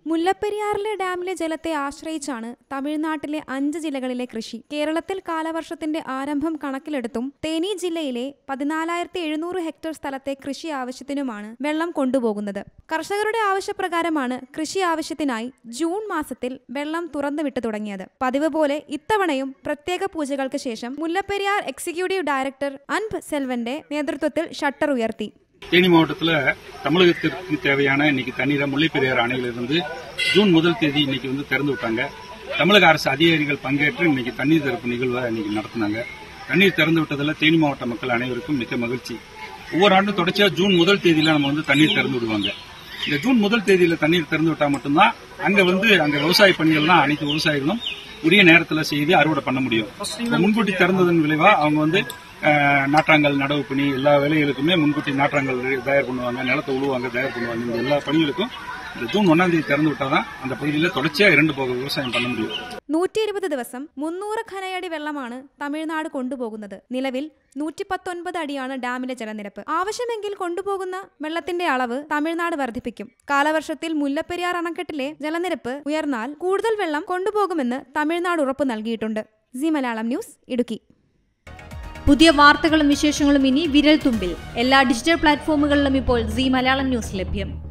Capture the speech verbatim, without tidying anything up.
മുല്ലപ്പെരിയാറിലെ ഡാമിലെ ജലത്തെ ആശ്രയിച്ചാണ് തമിഴ്നാട്ടിലെ അഞ്ച് ജില്ലകളിലെ കൃഷി. കേരളത്തിൽ കാലവർഷത്തിന്റെ ആരംഭം കണക്കിലെടുത്തും തേനി ജില്ലയിലെ പതിനാലായിരത്തി എഴുന്നൂറ് ഹെക്ടർ സ്ഥലത്തെ കൃഷി ആവശ്യത്തിനുമാണ് വെള്ളം കൊണ്ടുപോകുന്നത്. കർഷകരുടെ ആവശ്യപ്രകാരമാണ് കൃഷി ആവശ്യത്തിനായി ജൂൺ മാസത്തിൽ വെള്ളം തുറന്നുവിട്ടു തുടങ്ങിയത്. പതിവ് പോലെ ഇത്തവണയും പ്രത്യേക പൂജകൾക്ക് ശേഷം മുല്ലപ്പെരിയാർ എക്സിക്യൂട്ടീവ് ഡയറക്ടർ അൻപ് സെൽവന്റെ നേതൃത്വത്തിൽ ഷട്ടർ ഉയർത്തി. தேனி மாவட்டத்தில் தமிழகத்திற்கு தேவையான இன்னைக்கு தண்ணீரை முல்லைப்பெரியாறு அணையிலிருந்து ஜூன் முதல் தேதி இன்னைக்கு வந்து திறந்து விட்டாங்க. தமிழக அரசு அதிகாரிகள் பங்கேற்று இன்னைக்கு தண்ணீர் திறப்பு நிகழ்வை இன்னைக்கு நடத்தினாங்க. தண்ணீர் திறந்து விட்டதில் தேனி மாவட்ட மக்கள் அனைவருக்கும் மிக்க மகிழ்ச்சி. ஒவ்வொரு ஆண்டும் தொடர்ச்சியா ஜூன் முதல் தேதியில நம்ம வந்து தண்ணீர் திறந்து விடுவாங்க. இந்த ஜூன் முதல் தேதியில தண்ணீர் திறந்து விட்டா மட்டும்தான் அங்க வந்து அங்க விவசாய பணிகள்லாம் அனைத்து விவசாயிகளும் உரிய நேரத்தில் செய்து அறுவடை பண்ண முடியும். முன்கூட்டி திறந்ததன் விளைவா அவங்க வந்து நாற்றாங்கல் நடவு பணி எல்லா வேலைகளுக்குமே முன்கூட்டி நாற்றாங்கல் தயார் பண்ணுவாங்க, நிலத்தை உழுவாங்க, தயார் பண்ணுவாங்க. இந்த எல்லா பணிகளுக்கும் இந்த ஜூன் ஒன்னாம் தேதி திறந்து விட்டாதான் அந்த பகுதியில் தொடர்ச்சியா இரண்டு போக விவசாயம் பண்ண முடியும். നൂറ്റി ഇരുപത് ദിവസം മുന്നൂറ് ഖനയടി വെള്ളമാണ് തമിഴ്നാട് കൊണ്ടുപോകുന്നത്. നിലവിൽ നൂറ്റി പത്തൊൻപത് അടിയാണ് ഡാമിലെ ജലനിരപ്പ്. ആവശ്യമെങ്കിൽ കൊണ്ടുപോകുന്ന വെള്ളത്തിന്റെ അളവ് തമിഴ്നാട് വർദ്ധിപ്പിക്കും. കാലവർഷത്തിൽ മുല്ലപ്പെരിയാർ അണക്കെട്ടിലെ ജലനിരപ്പ് ഉയർന്നാൽ കൂടുതൽ വെള്ളം കൊണ്ടുപോകുമെന്ന് തമിഴ്നാട് ഉറപ്പു നൽകിയിട്ടുണ്ട്. C Malayalam news, Idukki. പുതിയ വാർത്തകളും വിശേഷങ്ങളും ഇനി വിരൽ തുമ്പിൽ. എല്ലാ ഡിജിറ്റൽ പ്ലാറ്റ്ഫോമുകളിലും ഇപ്പോൾ സി മലയാളം ന്യൂസ് ലഭ്യം.